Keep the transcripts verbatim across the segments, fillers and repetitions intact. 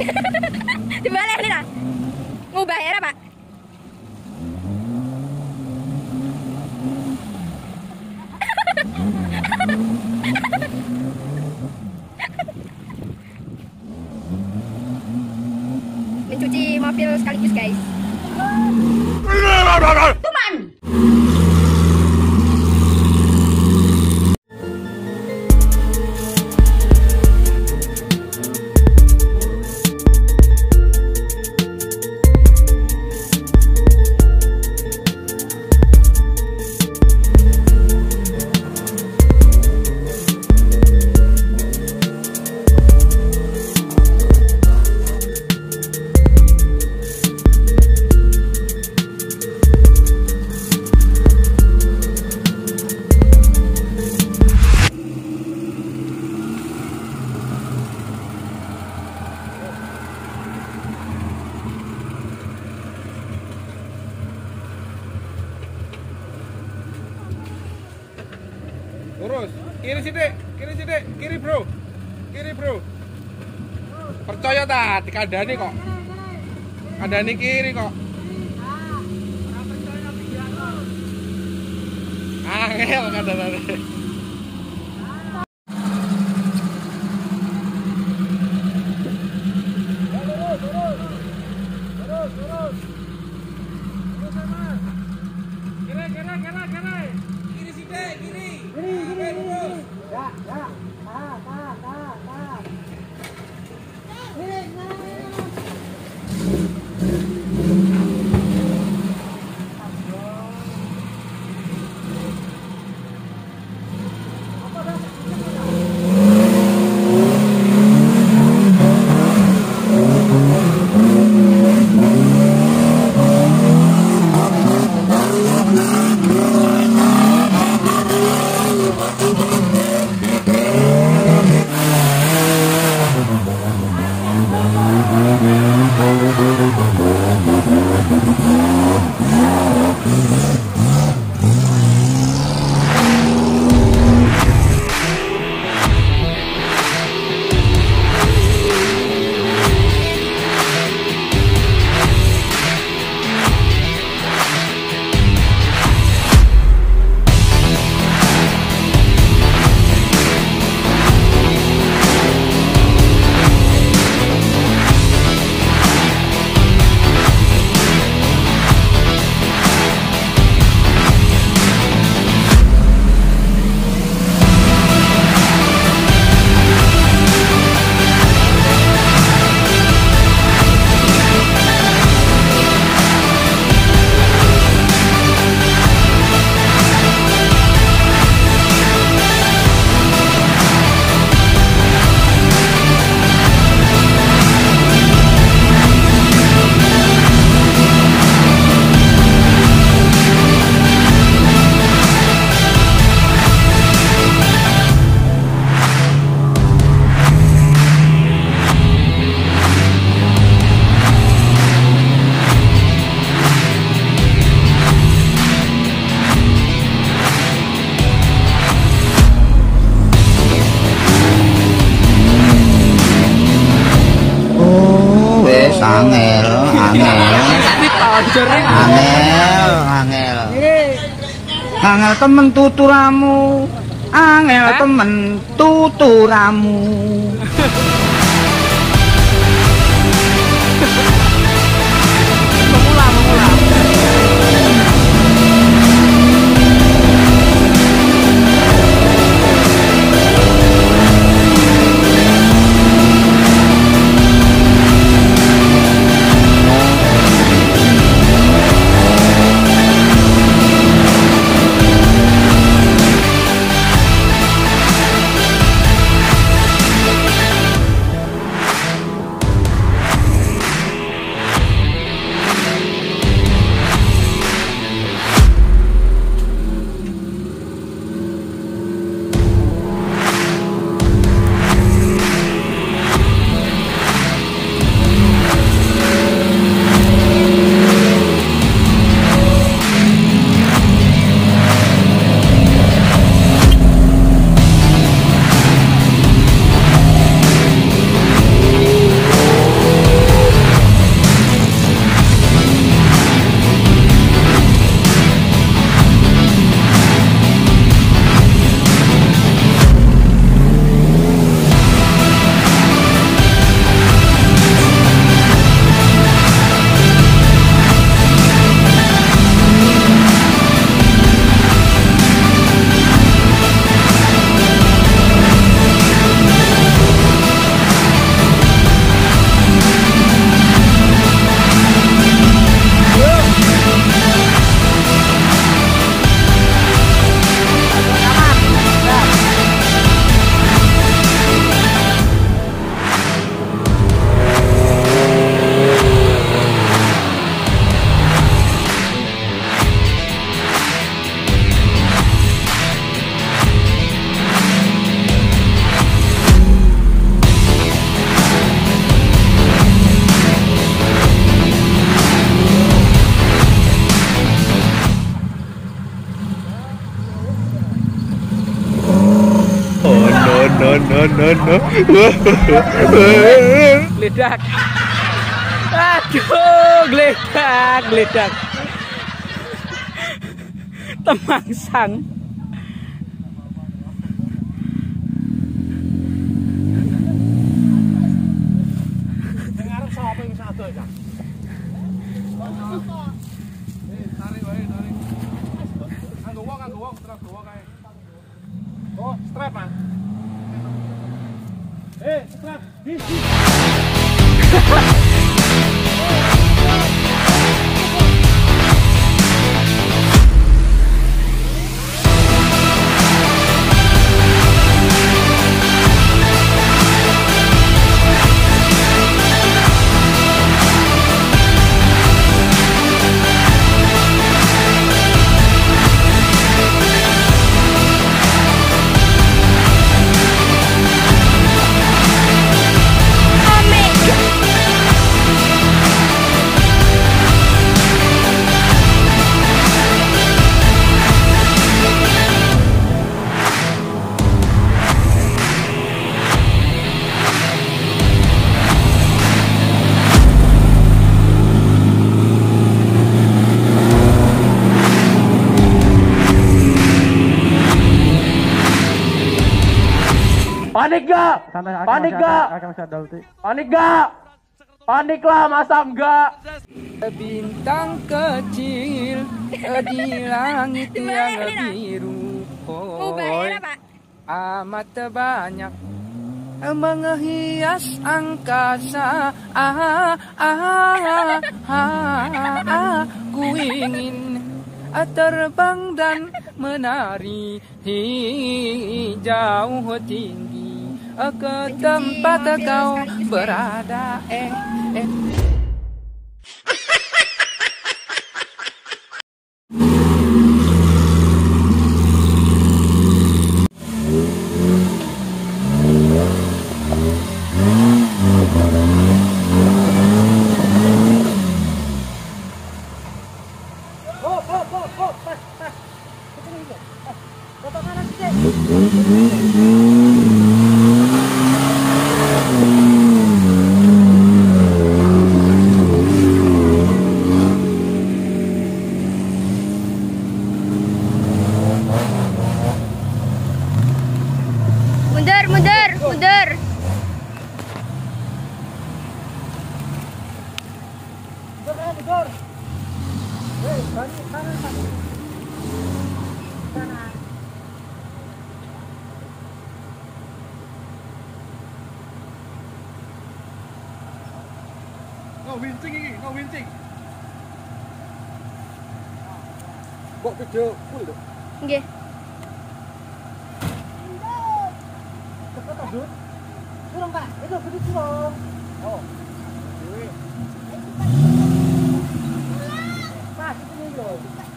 Dibalik nih lah. Ngubah ya Pak. Mencuci mobil sekaligus guys. Cuman. Lurus, kiri sidik, kiri sidik, kiri bro, kiri bro. Percaya tak, dikandani kok. Kandani kiri kok. Angel kandani. Lurus, lurus, lurus, lurus. Lurus sama. Kiri, kiri, kiri, kiri. Kiri sidik, kiri. Kiri, kiri. Ya, ya. Ah, ah, ah, ah. Kiri, kiri. Angel, angel, angel, angel, angel temen tuturamu, angel temen tuturamu. no no no no. Geledak. Aduh, geledak, geledak. Temangsang. Oh, strap man. Eh, strap. Panik gak? Panik gak? Panik gak? Panik lah, masa enggak? Bintang kecil di langit yang biru, Mau bayar apa? amat banyak menghias angkasa. Ah, ah, ah, ah, ku ingin terbang dan menari jauh tinggi ke tempat kau berada. Eh, eh. Mundur, mundur, mundur. No wincing ini, no wincing. Kok video full dong? Nggih. Turun Pak, itu gede turun. Oh. Pak, ini loh.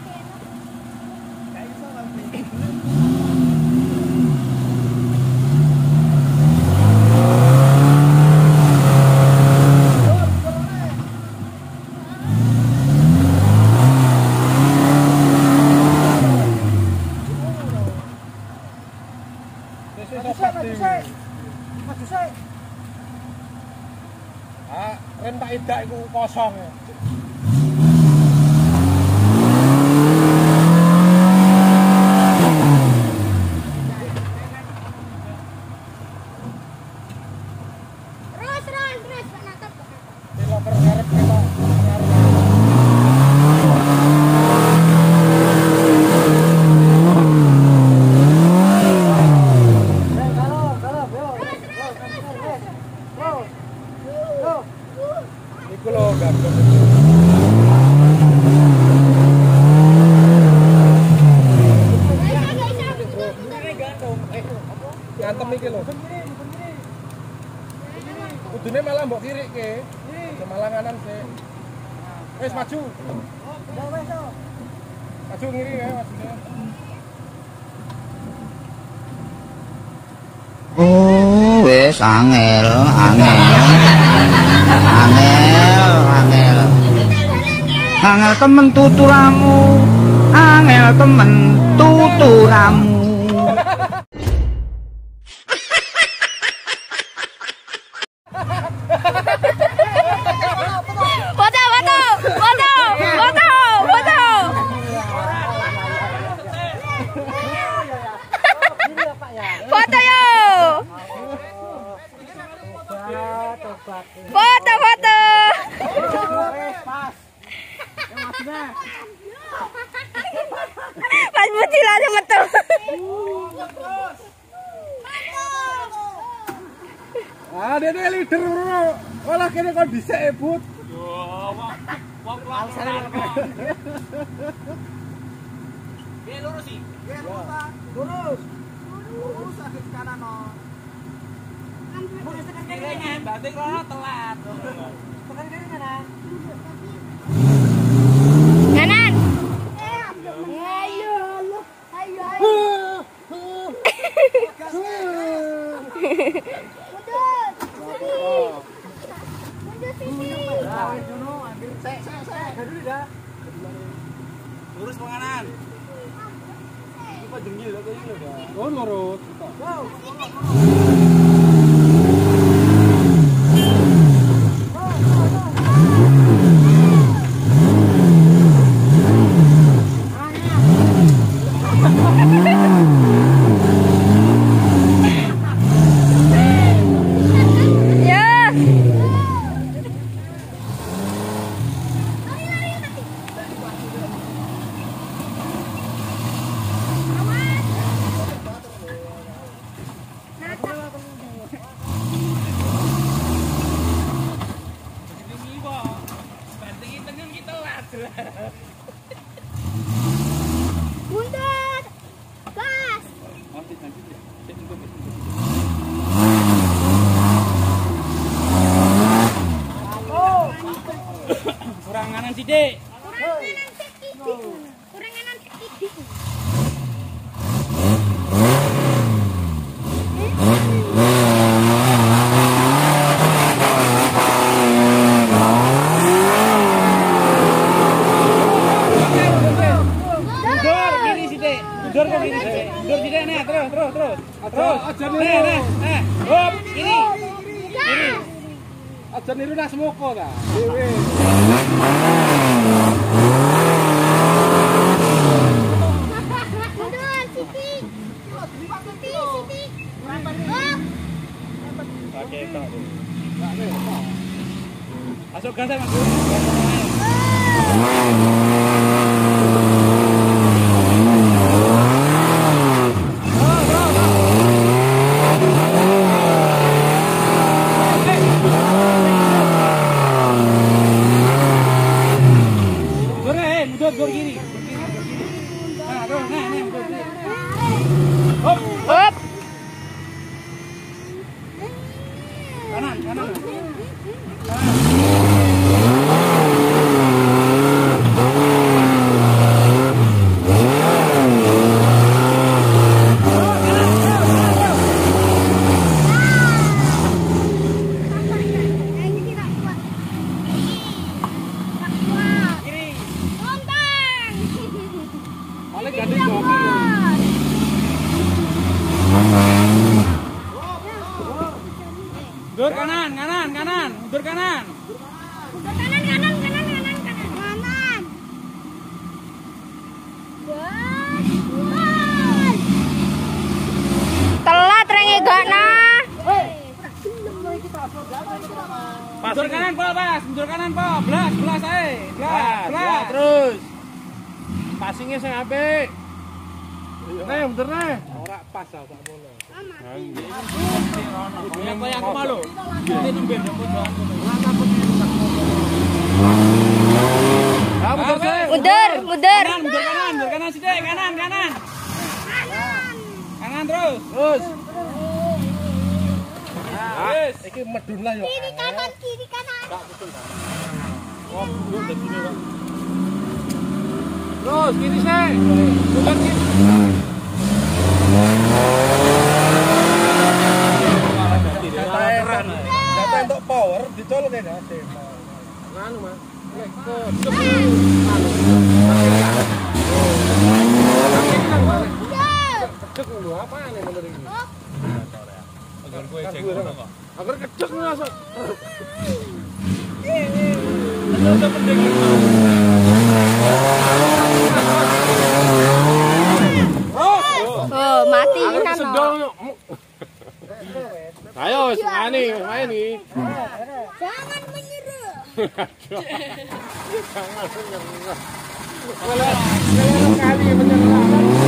Ah, rem tak idak iku kosong. Terus, terus, terus. Natap. Belok ngarep belok. Iku lho gandum. Ngantem iki lho. Kudune malah mbok kirike. Malah kanan sih. Wes maju. Maju ngiri ya maksudnya. Oh, wes angel, angel. Angel, angel. Angel temen tuturamu. Angel temen tuturamu. Foto, foto. Pas. Yang masihnya. Mas Budi langsung metu. Ah, dia tuh leader bro. Walah kene kok dhisik e, Bud. Yo, wong wong Alasannya apa? Piye lurus sih? Lurus. Lurus agak ke kanan no. Kiranya batik rono telat. Tekan kiri kanan. Kanan. Ayo, ayo, ayo. Lurus ke kanan. Oh, lurus. Ya. Ini kok banting tengah kita telat. Mundur. Gas. Kurang kanan sithik. Kurang kanan sedikit. Kurang kanan sedikit. Mundur kiri sithik. Mundur ke kiri sithik. Mundur sithik nih, terus terus terus. Terus. Aja Nih, niru. nih, nih. Hop, kiri. Kiri. Aja niru nak semoko ta. Dewe. Mundur sedikit. Sedikit, sedikit. Up. Oke, tok. Masuk gas ya, Mas. Gas. Mundur eh, mundur mundur kiri. Nah, terus, nah, nah, mundur kiri. Hop, Up. kanan, kanan. Ini tidak kuat. Tak kuat. Kiri. Lontang. Paling Ini gandeng tidak joki. kuat. Mundur kanan, kanan, kanan. Mundur kanan. Mundur kanan, kanan, kanan, kanan, kanan. Kanan. Gas. Gas. Telat renge gak nah. Mundur kanan, Pak, Mas. Mundur kanan, Pak. Belas, belas ae. Belas, Ya, belas. terus. Passingnya sing apik. Nih, bener nih. Ora pas ah, tak boleh. Yang kaya aku malu. Ini nungguin jemput doang. Ah, bener sih. Mundur, mundur. Kanan, mundur kanan, mundur kanan sithik, kanan, kanan. Kanan terus. Terus. Ah, wis. Iki medun lah yo. Kiri kanan, kiri kanan. Terus kiri sih. Bukan kiri. Data untuk power dicolok ya nggak sih? Nganu mas. Cek dulu apa nih bener ini? Agar gue cek dulu. Agar kecek masuk. Udah penting. Oh, mati kan. Ayo, ngani, main nih. Jangan menyerah. Jangan menyerah. Kalau kalau kali menyerah.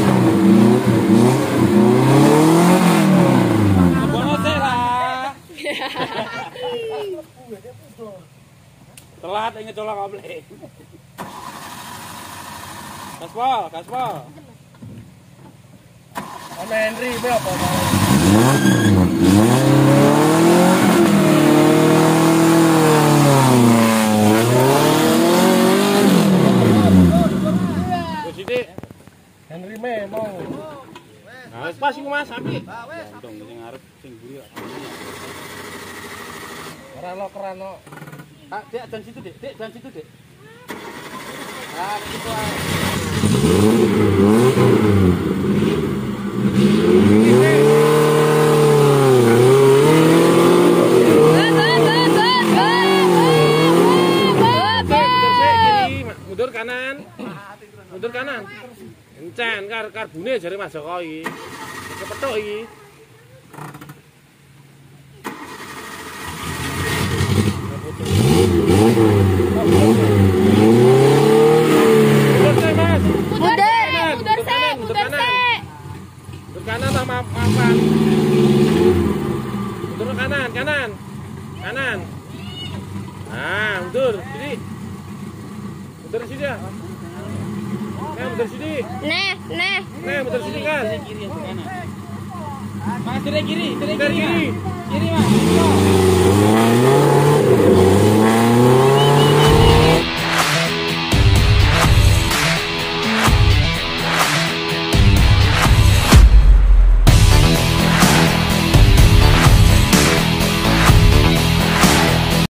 Bonus lah. Telat inget colok komplek. Gaspol, gaspol. Om Henry berapa? Sithik. Henry memang. Nah, pas iku Mas, apik. Untung sing ngarep sing mburi kok. Ora lo kerano. Ah, Dek, dan situ, Dek. Dek, dan situ, Dek. Nah, itu ae. Mundur kanan. Mundur kanan. Encen kar karbune jare Mas Joko iki. Kepethuk iki. Mundur Mas. Mundur, mundur sik, mundur sik. Mundur kanan sama papan. Mundur kanan, kanan. Kanan. Nah, mundur sini. Mundur sini ya. Nah, mundur sini. Neh, neh. Nah, mundur sini kan. Kiri atau kanan? Mas, kiri kiri, kiri Kiri. kiri. Kiri, Mas.